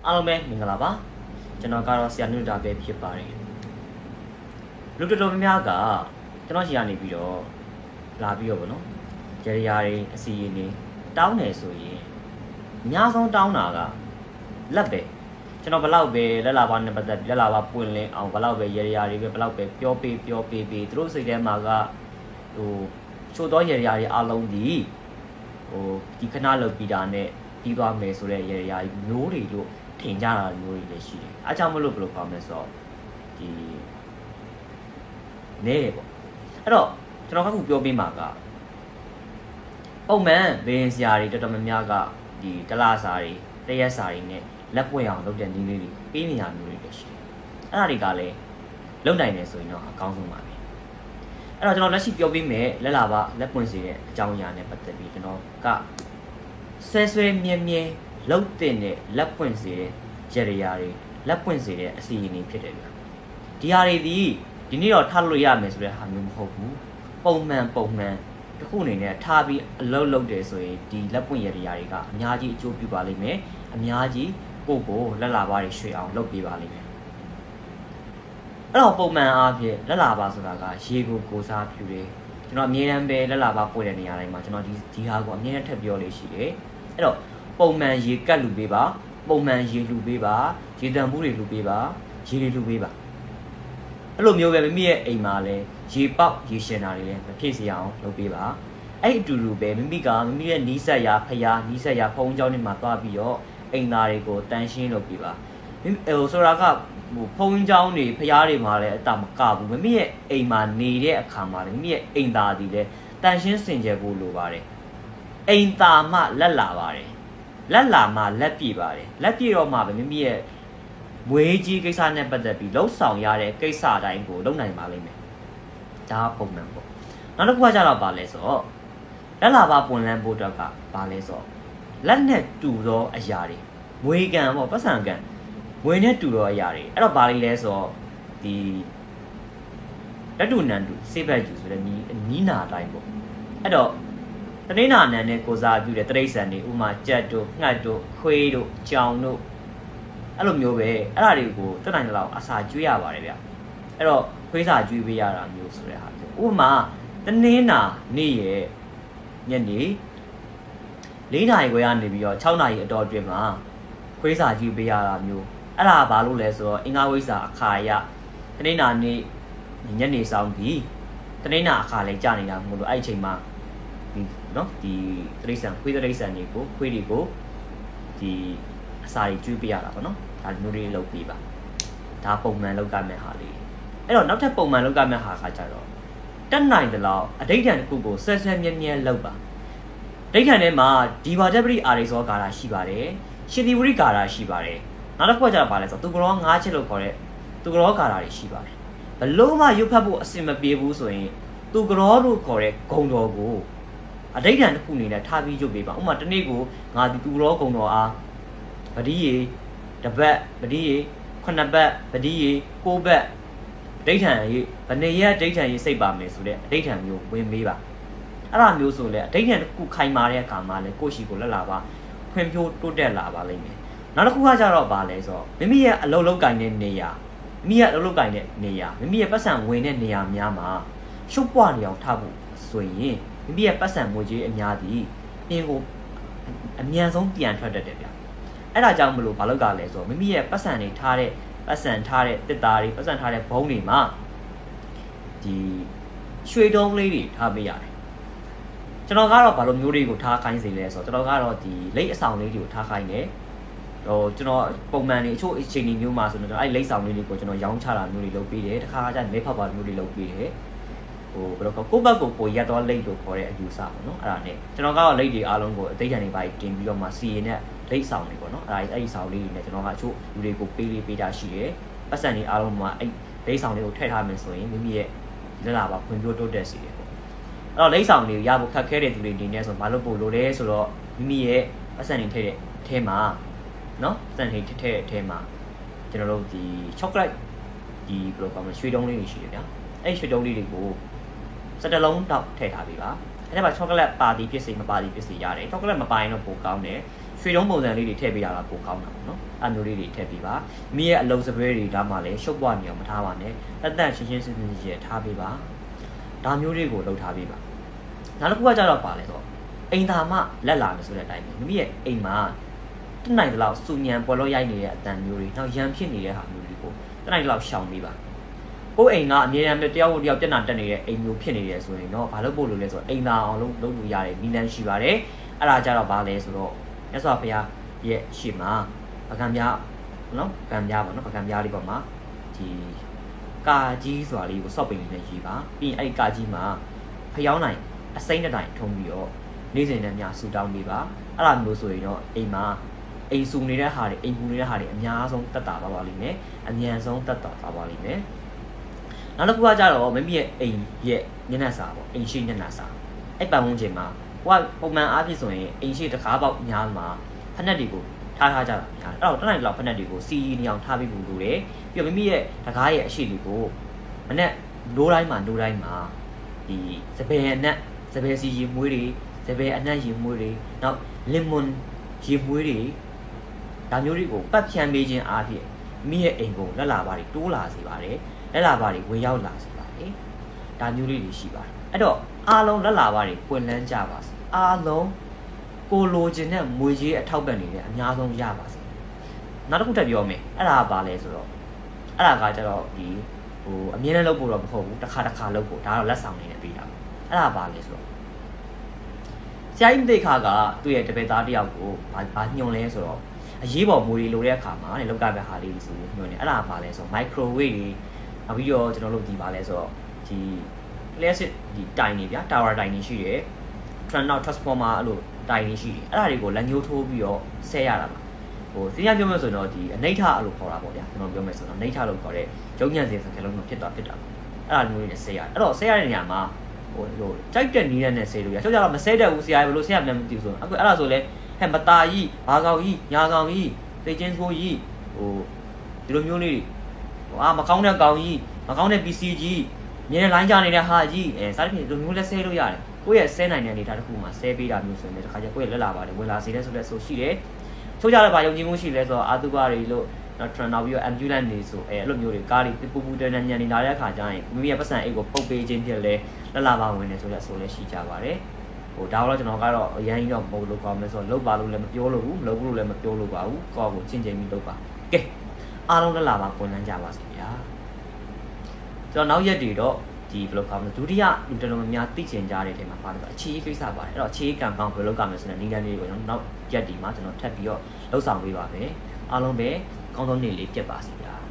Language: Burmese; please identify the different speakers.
Speaker 1: အားလုံးပဲမင်္ဂလာပါကျွန်တော်ကတော့ဆရာနုတာပဲဖြစ်ပါတယ်လူတော်တော်များကကျွန်တော်ရှိရနေပြီးတော့လာပြီးတော့ဗောနော်ရရတွေအစီရင်တွေတောင်းတယ်ဆိုရင်အများဆုံးတောင်းတာကလက်ပဲကျွန်တော်ဘလောက်ပဲလက်လာပါနဲ့ပတ်သက်လက်လာပါပွင့်လင်းအောင်ဘလောက်ပဲရရတွေပဲဘလောက်ပဲပြောပေးသူတို့စိတ်ထဲမှာကဟိုချို့တော့ရရတွေအားလုံးဒီဟိုဒီခဏလောက်ပြီးတာနဲ့ပြီးသွားမယ်ဆိုတဲ့ရရမျိုးတွေတို့ထင်ကြတာမျိုးတွေလည်းရှိတယ်အားကြောင့်မလို့ဘယ်လိုပြောမလဲဆိုတော့ဒီနေပေါ့အဲ့တော့ကျွန်တော်ကခုပြောပြမှာကပုံမှန်ဘင်းစရာတွေတော်တော်များများကဒီတလားစာတွေတရက်စာတွေနဲ့လက်ပွင့်အောင်လုပ်တဲ့နည်းလေးတွေပေးနေရမျိုးတွေလည်းရှိတယ်အဲ့ဒါတွေကလည်းလုံနိုင်တယ်ဆိုရင်တော့အကောင်းဆုံးပါပဲအဲ့တော့ကျွန်တော်လက်ရှိပြောပြမယ်လက်လာပါလက်ပွင့်စေတဲ့အကြောင်းအရာနဲ့ပတ်သက်ပြီးကျွန်တော်ကဆွဲမြဲလှုပ်တဲ့လက်ပွင့်စေတဲ့ရရတွေလက်ပွင့်စေတဲ့အစီအရင်ဖြစ်တယ်ဗျဒီဟာတွေဒီနေ့တော့ထားလို့ရမယ်ဆိုတဲ့ဟာမျိုးမဟုတ်ဘူးပုံမှန်တစ်ခုအနေနဲ့ထားပြီးအလုပ်တယ်ဆိုရင်ဒီလက်ပွင့်ရရတွေကအများကြီးအကျိုးပြုပါလိမ့်မယ်အများကြီးကိုလက်လာပါတွေရွှေအောင်လုပ်ပေးပါလိမ့်မယ်အဲ့တော့ပုံမှန်အားဖြင့်လက်လာပါဆိုတာကရေကိုစားပြုတယ်ကျွန်တော်အမြဲတမ်းပဲလက်လာပါပွင့်တဲ့နေရာတိုင်းမှာကျွန်တော်ဒီဟာကိုအမြဲတမ်းထပ်ပြောလို့ရှိတယ်အဲ့တော့ပုံမှန်ရေကတ်လူပေးပါပုံမှန်ရေလူပေးပါရေတံမှုတွေလူပေးပါရေတွေလူပေးပါအဲ့လိုမျိုးပဲမိမိရဲ့အိမ်မှာလဲရေပေါက်ရေရှင်တာတွေလည်းမဖြစ်စေအောင်လုပ်ပေးပါအဲ့အတူတူပဲမိမိရဲ့နီးစက်ရာဖျားနီးစက်ရာဖုံးเจ้าတွေမှာသွားပြီးတော့အိမ်သားတွေကိုတန်ရှင်းလုပ်ပေးပါဟိုဆိုတာကဟိုဖုံးเจ้าတွေဖျားတွေမှာလည်းအတာမကဘူးမိမိရဲ့အိမ်မှာနေတဲ့အခါမှာလည်းမိမိရဲ့အိမ်သားတွေလည်းတန်ရှင်းစင်ကြယ်ဖို့လိုပါတယ်အိမ်သားမှလက်လာပါတယ်လက်လာမှလက်ပြပါတယ်လက်ပြတော့မှပဲမိမိရဲ့မွေးကြီးကိစ္စနဲ့ပတ်သက်ပြီးလှုပ်ဆောင်ရတဲ့ကိစ္စတိုင်းကိုလုပ်နိုင်ပါလိမ့်မယ်ဒါပုံမှန်ပေါ့နောက်တစ်ခုကကြတော့ပါလဲဆိုတော့လက်လာပါပွန်လန်းဖို့တော့ကပါလဲဆိုတော့လက်နဲ့တူသောအရာတွေမွေးကံပေါ့ပတ်စံကံမွေးနဲ့တူသောအရာတွေအဲ့တော့ပါလိလဲဆိုတော့ဒီလက်တူနန်တူစေဘက်ယူဆိုတဲ့နီးနာအတိုင်းပေါ့အဲ့တော့တနိနာနန်နဲ့ကိုစားပြုတဲ့တရိษံတွေဥမာကြက်တို့ငှက်တို့ခွေးတို့ကြောင်တို့အဲ့လိုမျိုးပဲအဲ့ဒါတွေကိုတက်နိုင်တဲ့လောက်အစာကျွေးရပါတယ်ဗျအဲ့တော့ခွေးစာကျွေးပေးရတာမျိုးဆိုတဲ့ဟာမျိုးဥမာတနင်္လာနေ့ရဲ့ညနေ4 နာရီခွဲကနေပြီးတော့6 နာရီအတော်အတွင်းမှာခွေးစာကျွေးပေးရတာမျိုးအဲ့ဒါဘာလို့လဲဆိုတော့အင်္ဂါဝိဇ္ဇာအခါရတနင်္လာနေ့ညနေဆောင်ပြီးတနင်္လာအခါလဲကြာနေတာမို့လို့အဲ့အချိန်မှာဒီနော်ဒီတရိษံခွေးတရိษံတွေကိုခွေးတွေကိုဒီအစာတွေကျွေးပေးရတာပေါ့နော်ဒါမျိုးတွေလုပ်ပေးပါဒါပုံမှန်လုပ်ကြမယ့်ဟာလေးအဲ့တော့နောက်ထပ်ပုံမှန်လုပ်ကြမယ့်ဟာကကြတော့တက်နိုင်တယ်လို့အဋိဌာန်တစ်ခုကိုဆွဲမြဲလုပ်ပါအဋိဌာန်ထဲမှာဒီဘာတပရိအာရိဇောကာတာရှိပါတယ်ရှင်သီဝရိကာတာရှိပါတယ်နောက်တစ်ခုကကြတော့ပါလဲဆိုတော့သူကရော9ချက်လို့ခေါ်တဲ့သူကရောကာတာတွေရှိပါတယ်ဘလို့မှရုပ်ဖတ်ဖို့အဆင်မပြေဘူးဆိုရင်သူကရောလို့ခေါ်တဲ့ဂုံတော်ကိုအဋိဌာန်တစ်ခုအနေနဲ့ထားပြီးရုပ်ပေးပါဥပမာတနေ့ကိုငါဒီသူကရောဂုံတော်အားပတိရေတပတ်ပတိရေ9ပတ်ပတိရေ9ပတ်ဒိဋ္ဌံရေဘယ်နေရဒိဋ္ဌံရေစိတ်ပါမယ်ဆိုတဲ့အဒိဋ္ဌံမျိုးဝင်မေးပါအဲ့ဒါမျိုးဆိုလဲအဒိဋ္ဌံတစ်ခုခိုင်မာတဲ့အခါမှာလဲကိုယ့်ရှိကိုလက်လာပါဖွံ့ဖြိုးတိုးတက်လာပါလိမ့်မယ်နောက်တစ်ခုကကြတော့ဗာလဲဆိုတော့မိမိရဲ့အလုပ်လုပ်ကိုင်တဲ့နေရာမိမိရဲ့အလုပ်လုပ်ကိုင်တဲ့နေရာမိမိရဲ့ပတ်စံဝင်တဲ့နေရာများမှာရှုပ်ပွားနေအောင်ထားဖို့ဆိုရင်မိမိရဲ့ပတ်စံငွေကြေးအများကြီးအင်းကိုအမြန်ဆုံးပြန်ထွက်တတ်တယ်ဗျအဲ့ဒါကြောင့်မလို့ဘာလို့ကလဲဆိုတော့မိမိရဲ့ပတ်စံတွေထားတဲ့ပတ်စံထားတဲ့တစ်သားတွေပတ်စံထားတဲ့ဘုံတွေမှာဒီရွှေတုံးလေးတွေထားပေးရတယ်ကျွန်တော်ကတော့ဘာလို့မျိုးတွေကိုထားခိုင်းစေလဲဆိုတော့ကျွန်တော်ကတော့ဒီလိပ်အဆောင်လေးတွေကိုထားခိုင်းတယ်ဟိုကျွန်တော်ပုံမှန်နေအချို့အချိန်မျိုးမှာဆိုတော့အဲ့လိပ်ဆောင်လေးတွေကိုကျွန်တော်ရောင်းချတာမျိုးတွေလုပ်ပေးတယ်တခါကျရင်လက်ဖက်ပါမျိုးတွေလုပ်ပေးတယ်ဟိုဘယ်လိုကိုဘက်ကိုပိုရက်တော့လိပ်လို့ခေါ်တဲ့အယူဆပေါ့နော်အဲ့ဒါနဲ့ကျွန်တော်ကတော့လိပ်တွေအားလုံးကိုအသိဉာဏ်တွေပါတင်ပြီးတော့မှစီရင်နဲ့လိပ်ဆောင်တွေပေါ့နော်အဲ့ဒီဆောင်လေးတွေနဲ့ကျွန်တော်ကအချို့လူတွေကိုပေးတာရှိတယ်ပတ်စံတွေအားလုံးမှာအဲ့လိပ်ဆောင်လေးကိုထည့်ထားမယ်ဆိုရင်မိမိရဲ့လက်လာပါဖွံ့ဖြိုးတိုးတက်စေတယ်ပေါ့အဲ့တော့လိပ်ဆောင်တွေကိုရဖို့ခက်ခဲတဲ့သူတွေနေနေဆိုဘာလို့ပို့လို့လဲဆိုတော့မိမိရဲ့ပတ်စံတွေထည့်တဲ့အထဲမှာနော်ပတ်စံတွေထည့်တဲ့အထဲမှာကျွန်တော်တို့ဒီ chocolate ဒီဘယ်လိုပြောမလဲရွှေတုံးလေးတွေရှိတယ်ဗျာအဲ့ရွှေတုံးလေးတွေကို17လုံးတောက်ထည့်ထားပေးပါအဲ့ဒါမှာ chocolate ပါတီဖြစ်စေမပါတီဖြစ်စေရတယ် chocolate မပါရင်တော့ပိုကောင်းတယ်ရွှေတုံးပုံစံလေးတွေထည့်ပေးရတာပိုကောင်းတာပေါ့နော်အမျိုးလေးတွေထည့်ပေးပါမိရဲ့အလုံးစပရေးတွေဒါမှလည်းရှုပ်ပွားနေအောင်မထားပါနဲ့တက်တက်ရှင်းရှင်းစင်စင်ကြီးထားပေးပါဒါမျိုးလေးကိုလှုပ်ထားပေးပါနောက်တစ်ခုကကြတော့ပါလဲဆိုအိမ်သာမှလက်လာမယ်ဆိုတဲ့အတိုင်းမိရဲ့အိမ်မှာတနိုင်တလောက်စူညံပေါ်လို့ရိုက်နေတဲ့အတန်မျိုးတွေနောက်ရံဖြစ်နေတဲ့ဟာမျိုးတွေကိုတနိုင်တလောက်ရှောင်ပေးပါကိုယ်အိမ်ကအမြဲတမ်းတယောက်ကိုတယောက်ပြက်နာတက်နေတဲ့အိမ်မျိုးဖြစ်နေတယ်ဆိုရင်တော့ဘာလို့ပို့လို့လဲဆိုတော့အိမ်သာအောင်လုပ်လို့ရတယ်မိလန်းရှိပါတယ်အဲ့ဒါကြတော့ဘာလဲဆိုတော့မြတ်စွာဘုရားရဲ့ရှေ့မှာပကံပြားနော်ပကံပြားပေါ့နော်ပကံပြားလေးပေါ်မှာဒီကာကြီးဆိုတာလေးကိုစော့ပိန်လေးနဲ့ရေးပါပြီးရင်အဲ့ကာကြီးမှာဖျောင်းနိုင်အစိမ့်တစ်တိုင်ထုံးပြီးတော့နေ့စဉ်နဲ့ညဆူတောင်းပေးပါအဲ့လိုမျိုးဆိုရင်တော့အိမ်မှာအိမ်ဆူနေတဲ့ဟာတွေအိမ်ပူနေတဲ့ဟာတွေအများဆုံးတက်တာပါလိမ့်မယ်အမြန်ဆုံးတက်တာပါလိမ့်မယ်နောက်တစ်ခုကကြတော့မိမိရဲ့အိမ်ရဲ့ညနေစာပေါ့အိမ်ရှိညနေစာအဲ့ပတ်ဝန်းကျင်မှာဟိုကပုံမှန်အားဖြင့်ဆိုရင်အိမ်ရှိတကားပေါက်များမှာဖက်နှက်တွေကိုထားကြတာများအဲ့တော့တနိုင်လောက်ဖက်နှက်တွေကိုစီနေအောင်ထားပြီးဘူးလို့တယ်ပြီးတော့မိမိရဲ့တကားရဲ့အရှိတွေကိုမနဲ့နိုးတိုင်းမှာဒီစပယ်အနက်စပယ်စီရေမွေးတွေစပယ်အနက်ရေမွေးတွေနောက်လင်မွန်ရေမွေးတွေဒါမျိုးတွေကိုပတ်ဖြန်းပေးခြင်းအားဖြင့်မိရဲ့အိမ်ကိုလက်လာပါတွေတိုးလာစေပါတယ်လက်လာပါတွေဝင်ရောက်လာစေပါတယ်ဒါမျိုးလေးတွေရှိပါတယ်အဲ့တော့အားလုံးလက်လာပါတွေပွင့်လန်းကြပါစေအားလုံးကိုလိုချင်တဲ့မွေကြီးအထောက်ပံ့နေတဲ့အများဆုံးရပါစေနောက်တစ်ခုထပ်ပြောမယ်အဲ့ဒါပါလဲဆိုတော့အဲ့ဒါကကျတော့ဒီအမြဲတမ်းလုပ်ဖို့တော့မဟုတ်ဘူးတစ်ခါလုပ်ဖို့ဒါတော့လက်ဆောင်နေနဲ့ပြီးတာအဲ့ဒါပါလဲဆိုတော့ဆရာကြီးတိခါကသူ့ရဲ့တပည့်သားတယောက်ကိုဘာညွန်လဲဆိုတော့အရေးပေါ်မွေလိုတဲ့အခါမှာလေလောက်ကပဲဟာလေးဆိုညွန်နေအဲ့ဒါပါလဲဆိုတော့ microwave တွေနောက်ပြီးတော့ကျွန်တော်တို့ဒီပါလဲဆိုတော့ဒီ classic ဒီတိုင်နေဗျာ tower တိုင်နေရှိတယ် transformer အဲ့လိုတိုင်နေရှိတယ်အဲ့ဒါတွေကိုလက်ညှိုးထိုးပြီးတော့ဆဲရတာပါသင်ရပြောမယ်ဆိုတော့ဒီအနိဋ္ဌအဲ့လိုခေါ်တာပေါ့ဗျာကျွန်တော်ပြောမယ်ဆိုတော့အနိဋ္ဌလို့ခေါ်တဲ့ရုပ်ညံစင်စကလုံးမျိုးဖြစ်တာအဲ့ဒါမျိုးတွေနဲ့ဆဲရတယ်အဲ့တော့ဆဲရတဲ့နေရာမှာကြိုက်တဲ့နီးတဲ့ဆဲလို့ရဆိုကြတော့မဆဲတတ်ဘူးဆရာဘယ်လိုဆဲရမလဲမသိဘူးဆိုအခုအဲ့ဒါဆိုလဲဟဲ့မตาကြီးဘာကောင်ကြီးညာကောင်ကြီးသိချင်းဆိုးကြီးဒီလိုမျိုးလေးမကောင်းတဲ့ကောင်ကြီးမကောင်းတဲ့ PC ကြီးမြင်လိုင်းကြနေတဲ့ဟာကြီးစားတဲ့ဒီလိုမျိုးလဲဆဲလို့ရတယ်ကိုယ့်ရဲ့ဆဲနိုင်တဲ့အနေထားတစ်ခုမှာဆဲပေးတာမျိုးဆိုရင်တခါကျကိုယ့်ရဲ့လက်လာပါတယ်ဝင်လာစေတဲ့ဆိုတဲ့ဆိုရှိတယ်ချိုးကြတဲ့ဘာယုံကြည်မှုရှိလဲဆိုတော့အာတုဘတွေလို့နောက်ပြီးတော့ ambulance တွေဆိုအဲ့လိုမျိုးတွေကားတွေပူတန်ညံနေလာတဲ့အခါကျရင်မိမိရဲ့ပတ်စံအိတ်ကိုပုတ်ပေးခြင်းဖြစ်လဲလက်လာပါဝင်နေဆိုတဲ့ဆိုလဲရှိကြပါတယ်ဒါတော့ကျွန်တော်ကတော့အရင်တော့မဟုတ်လို့ကောင်းမယ်ဆိုတော့လုပ်ပါလို့လည်းမပြောလို့ဘူးမလုပ်လို့လည်းမပြောလို့ပါဘူးကိုယ့်ကိုချင်းချင်းပြီးလုပ်ပါကဲအားလုံးလက်လာပါဝင်လန်းကြပါစေဗျာကျွန်တော်နောက်ရက်တွေတော့ဒီဘယ်လိုကောင်းလဲဒုတိယလူတော်တော်များသိချင်ကြတဲ့အချိန်မှာပါတယ်အခြေအေးကိစ္စပါတယ်အဲ့တော့အခြေအေးကံကောင်းဘယ်လိုကောင်းလဲဆိုတဲ့နည်းလမ်းလေးကိုကျွန်တော်နောက်ရက်ဒီမှာကျွန်တော်ထပ်ပြီးတော့လှုပ်ဆောင်ပေးပါမယ်အားလုံးပဲကောင်းဆုံးနေ့လေးပြတ်ပါစေဗျာ